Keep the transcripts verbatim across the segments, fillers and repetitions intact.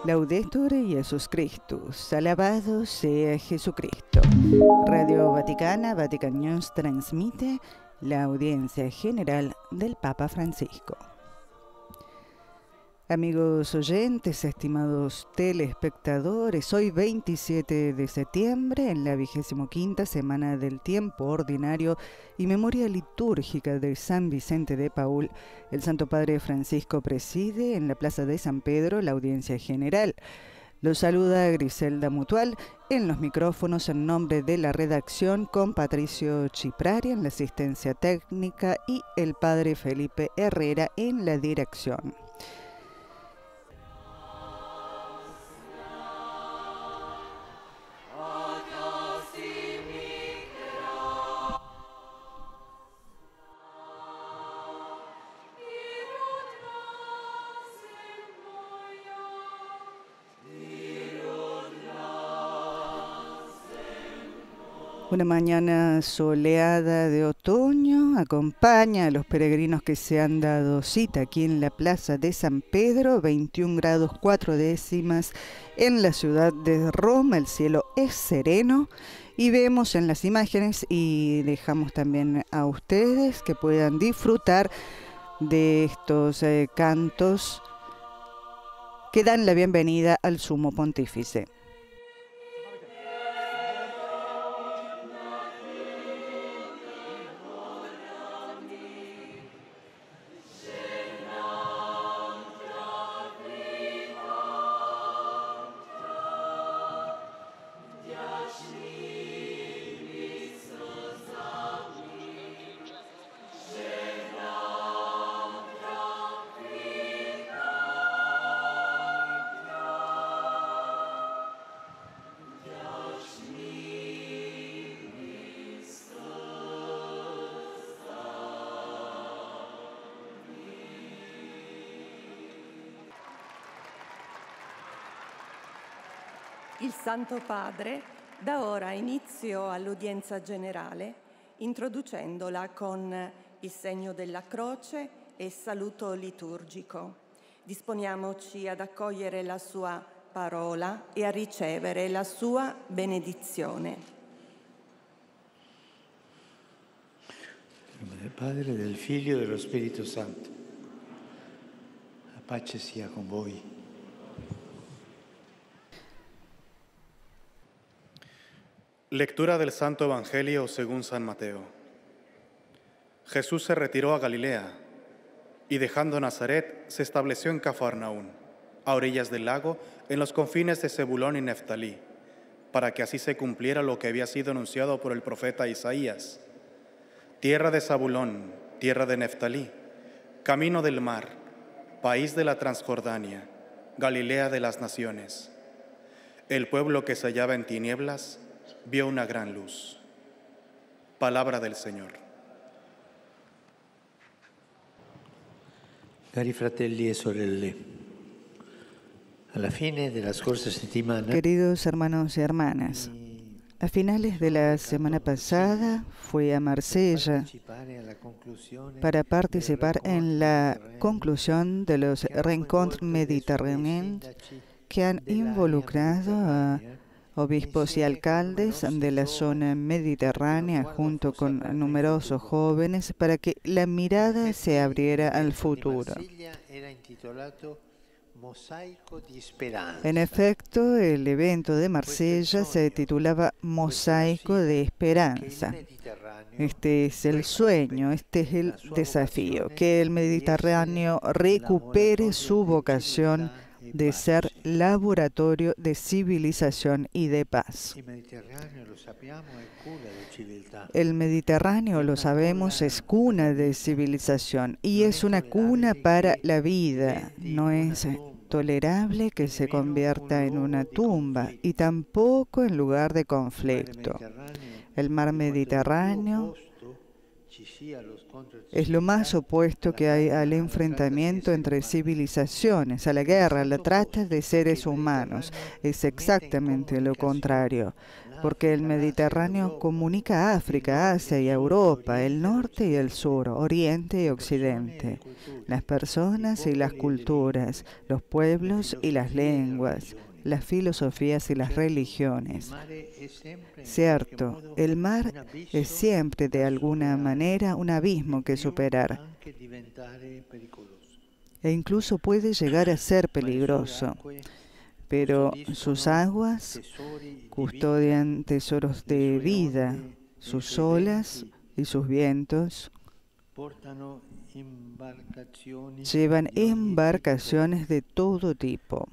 Laudetur Jesus Christus, alabado sea Jesucristo. Radio Vaticana, Vatican News transmite la audiencia general del Papa Francisco. Amigos oyentes, estimados telespectadores, hoy veintisiete de septiembre, en la vigésimo quinta semana del tiempo ordinario y memoria litúrgica de San Vicente de Paúl, el Santo Padre Francisco preside en la Plaza de San Pedro la audiencia general. Los saluda Griselda Mutual en los micrófonos en nombre de la redacción, con Patricio Chiprari en la asistencia técnica y el Padre Felipe Herrera en la dirección. Una mañana soleada de otoño acompaña a los peregrinos que se han dado cita aquí en la Plaza de San Pedro, veintiún grados cuatro décimas en la ciudad de Roma. El cielo es sereno y vemos en las imágenes, y dejamos también a ustedes que puedan disfrutar de estos eh, cantos que dan la bienvenida al Sumo Pontífice. Il Santo Padre dà ora inizio all'udienza generale, introducendola con il segno della croce e il saluto liturgico. Disponiamoci ad accogliere la sua parola e a ricevere la sua benedizione. In nome del Padre, del Figlio e dello Spirito Santo. La pace sia con voi. Lectura del Santo Evangelio según San Mateo. Jesús se retiró a Galilea y, dejando Nazaret, se estableció en Cafarnaún, a orillas del lago, en los confines de Zebulón y Neftalí, para que así se cumpliera lo que había sido anunciado por el profeta Isaías. Tierra de Zabulón, tierra de Neftalí, camino del mar, país de la Transjordania, Galilea de las naciones. El pueblo que se hallaba en tinieblas vio una gran luz. Palabra del Señor. Cari fratelli e sorelle, alla fine della scorsa settimana, Queridos hermanos y hermanas, a finales de la semana pasada fui a Marsella para participar en la conclusión de los Rencontres Méditerranéens que han involucrado a obispos y alcaldes de la zona mediterránea junto con numerosos jóvenes para que la mirada se abriera al futuro. En efecto, el evento de Marsella se titulaba Mosaico de Esperanza. Este es el sueño, este es el desafío, que el Mediterráneo recupere su vocación de ser laboratorio de civilización y de paz. El Mediterráneo, lo sabemos, es cuna de civilización y es una cuna para la vida. No es tolerable que se convierta en una tumba y tampoco en lugar de conflicto. El mar Mediterráneo es lo más opuesto que hay al enfrentamiento entre civilizaciones, a la guerra, a la trata de seres humanos. Es exactamente lo contrario. porque el Mediterráneo comunica a África, Asia y Europa, el norte y el sur, oriente y occidente, las personas y las culturas, los pueblos y las lenguas, las filosofías y las religiones. Cierto, el mar es siempre de alguna manera un abismo que superar e incluso puede llegar a ser peligroso, pero sus aguas custodian tesoros de vida, sus olas y sus vientos llevan embarcaciones de todo tipo.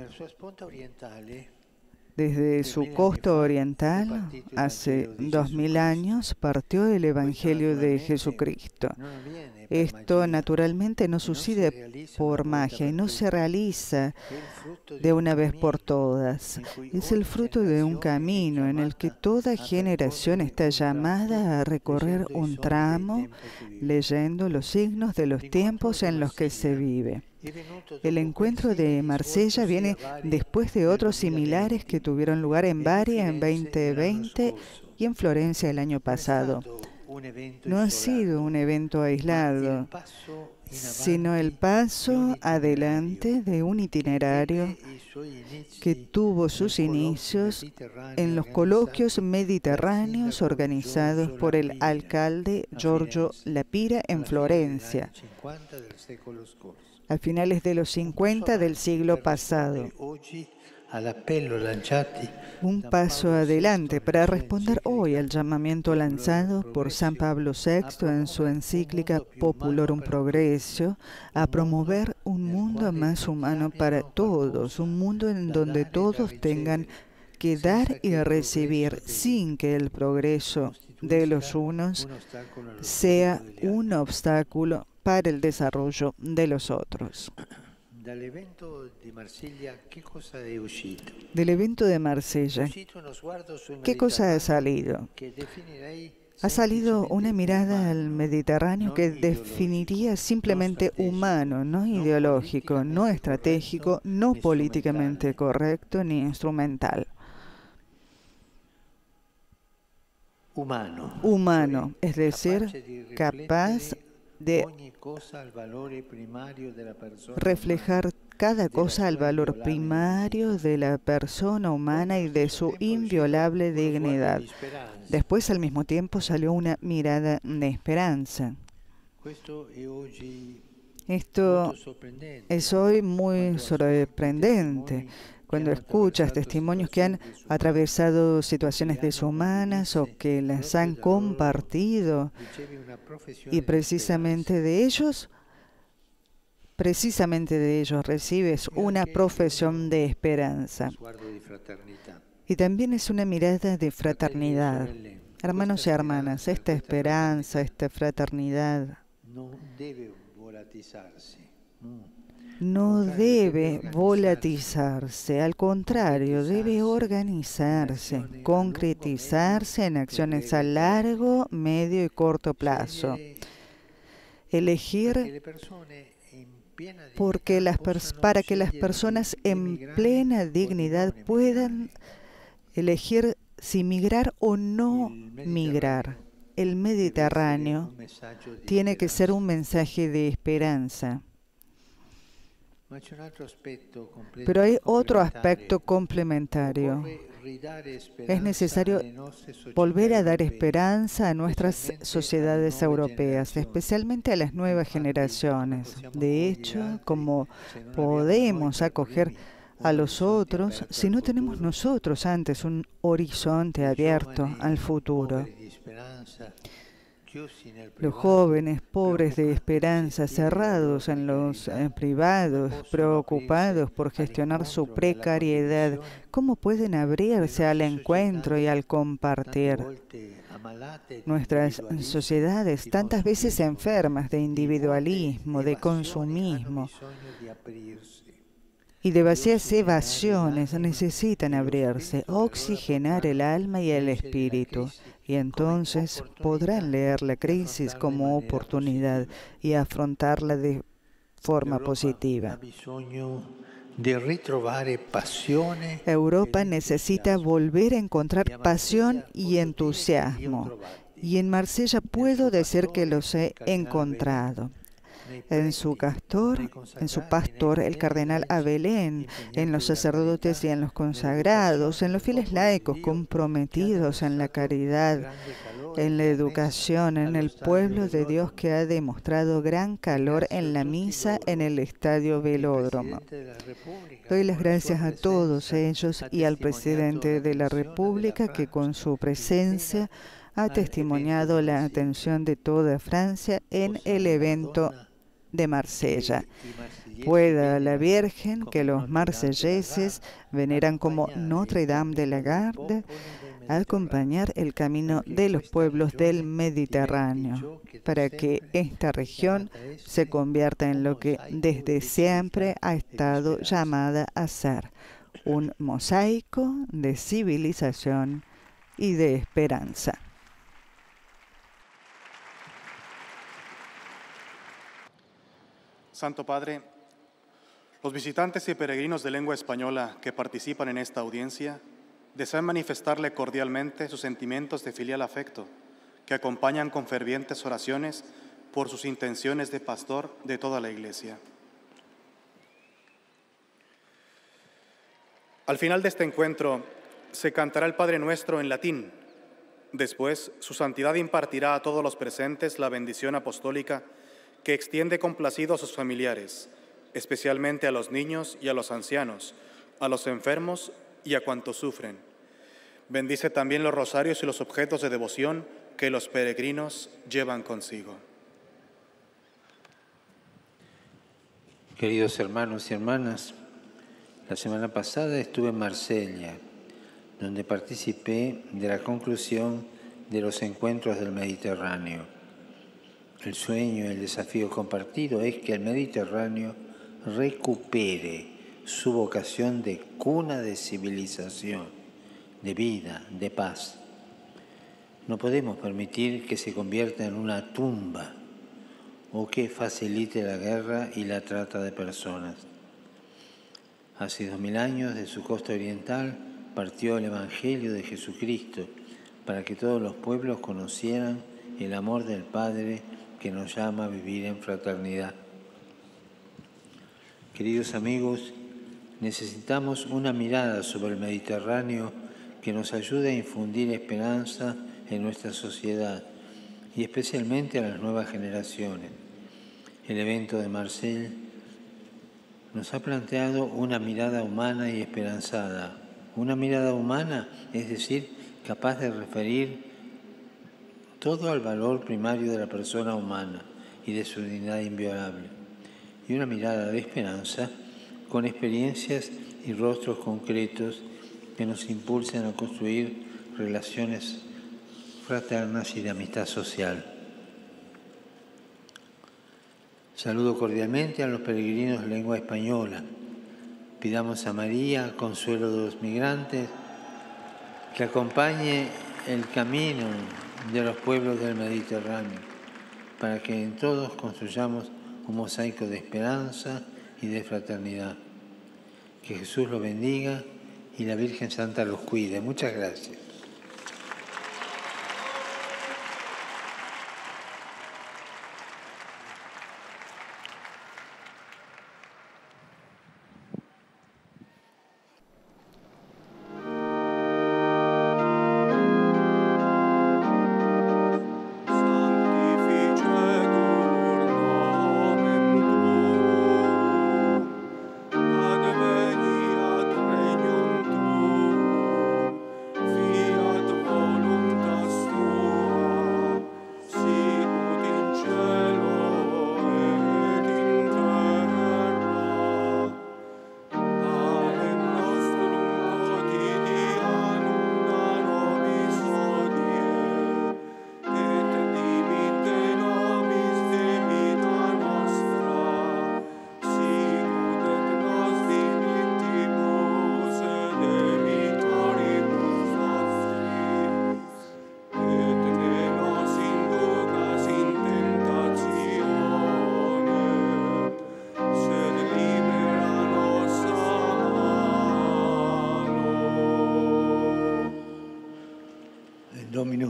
Desde su costa oriental, hace dos mil años, partió el Evangelio de Jesucristo. Esto naturalmente no sucede por magia y no se realiza de una vez por todas. Es el fruto de un camino en el que toda generación está llamada a recorrer un tramo leyendo los signos de los tiempos en los que se vive. El encuentro de Marsella viene después de otros similares que tuvieron lugar en Bari en veinte veinte y en Florencia el año pasado. No ha sido un evento aislado, sino el paso adelante de un itinerario que tuvo sus inicios en los coloquios mediterráneos organizados por el alcalde Giorgio Lapira en Florencia, a finales de los cincuenta del siglo pasado. Un paso adelante para responder hoy al llamamiento lanzado por San Pablo sexto en su encíclica Populorum Progressio a promover un mundo más humano para todos, un mundo en donde todos tengan que dar y recibir sin que el progreso de los unos sea un obstáculo para el desarrollo de los otros. Del evento de Marsella, ¿qué cosa ha salido? Ha salido una mirada al Mediterráneo que definiría simplemente humano, no ideológico, no estratégico, no políticamente correcto ni instrumental. Humano, humano, es decir, capaz de reflejar cada cosa al valor primario de la persona humana y de su inviolable dignidad. Después, al mismo tiempo, salió una mirada de esperanza. Esto es hoy muy sorprendente. Cuando escuchas testimonios que han atravesado situaciones deshumanas o que las han compartido, y precisamente de ellos, precisamente de ellos recibes una profesión de esperanza. Y también es una mirada de fraternidad. Hermanos y hermanas, esta esperanza, esta fraternidad no debe volatilizarse, al contrario, debe organizarse, concretizarse en acciones a largo, medio y corto plazo. Elegir porque las para que las personas en plena dignidad puedan elegir si migrar o no migrar. El Mediterráneo tiene que ser un mensaje de esperanza. Pero hay otro aspecto complementario. Es necesario volver a dar esperanza a nuestras sociedades europeas, especialmente a las nuevas generaciones. De hecho, ¿cómo podemos acoger a los otros si no tenemos nosotros antes un horizonte abierto al futuro? Los jóvenes pobres de esperanza, cerrados en los eh, privados, preocupados por gestionar su precariedad, ¿cómo pueden abrirse al encuentro y al compartir? Nuestras sociedades, tantas veces enfermas de individualismo, de consumismo y de vacías evasiones, necesitan abrirse, oxigenar el alma y el espíritu. Y entonces podrán leer la crisis como oportunidad y afrontarla de forma positiva. Europa necesita volver a encontrar pasión y entusiasmo. Y en Marsella puedo decir que los he encontrado. En su castor, en su pastor, el cardenal Abelén, en los sacerdotes y en los consagrados, en los fieles laicos comprometidos en la caridad, en la educación, en el pueblo de Dios que ha demostrado gran calor en la misa en el Estadio Velódromo. Doy las gracias a todos ellos y al presidente de la República que con su presencia ha testimoniado la atención de toda Francia en el evento de Marsella. Pueda la Virgen que los marselleses veneran como Notre Dame de la Garde acompañar el camino de los pueblos del Mediterráneo para que esta región se convierta en lo que desde siempre ha estado llamada a ser, un mosaico de civilización y de esperanza. Santo Padre, los visitantes y peregrinos de lengua española que participan en esta audiencia desean manifestarle cordialmente sus sentimientos de filial afecto, que acompañan con fervientes oraciones por sus intenciones de pastor de toda la Iglesia. Al final de este encuentro se cantará el Padre Nuestro en latín. Después, su santidad impartirá a todos los presentes la bendición apostólica que extiende complacido a sus familiares, especialmente a los niños y a los ancianos, a los enfermos y a cuantos sufren. Bendice también los rosarios y los objetos de devoción que los peregrinos llevan consigo. Queridos hermanos y hermanas, la semana pasada estuve en Marsella, donde participé de la conclusión de los encuentros del Mediterráneo. El sueño y el desafío compartido es que el Mediterráneo recupere su vocación de cuna de civilización, de vida, de paz. No podemos permitir que se convierta en una tumba o que facilite la guerra y la trata de personas. Hace dos mil años de su costa oriental partió el Evangelio de Jesucristo para que todos los pueblos conocieran el amor del Padre que nos llama a vivir en fraternidad. Queridos amigos, necesitamos una mirada sobre el Mediterráneo que nos ayude a infundir esperanza en nuestra sociedad y especialmente a las nuevas generaciones. El evento de Marsella nos ha planteado una mirada humana y esperanzada. Una mirada humana, es decir, capaz de referir todo al valor primario de la persona humana y de su dignidad inviolable. Y una mirada de esperanza con experiencias y rostros concretos que nos impulsen a construir relaciones fraternas y de amistad social. Saludo cordialmente a los peregrinos de lengua española. Pidamos a María, consuelo de los migrantes, que acompañe el camino de los pueblos del Mediterráneo, para que en todos construyamos un mosaico de esperanza y de fraternidad. Que Jesús los bendiga y la Virgen Santa los cuide. Muchas gracias. Adveniat regnum tuum,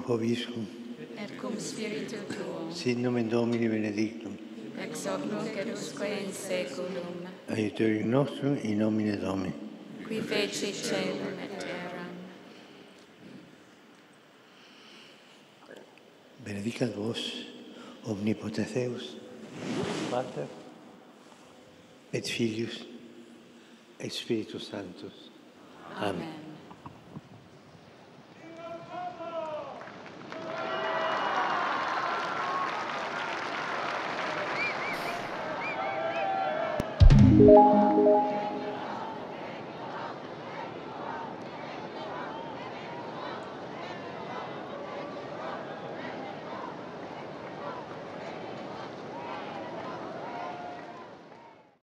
nunc vobiscum, et cum spiritu tuo, sit nomen Domini benedictum, ex hoc nunc et usque in saeculum, aiuterium nostrum in nomine Domini. qui feci caelum et terram. Benedicat vos, omnipotens Deus, Pater, et Filius, et Spiritus Sanctus. Amen. Amen.